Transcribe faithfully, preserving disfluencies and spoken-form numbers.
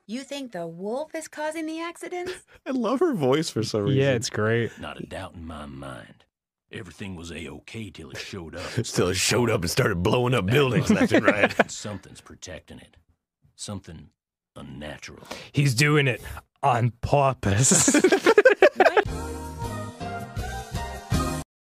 You think the wolf is causing the accidents? I love her voice for some reason. Yeah, it's great. Not a doubt in my mind. Everything was a-okay till it showed up. Still it showed up and started blowing up buildings left and right. Something's protecting it. Something unnatural. He's doing it on purpose.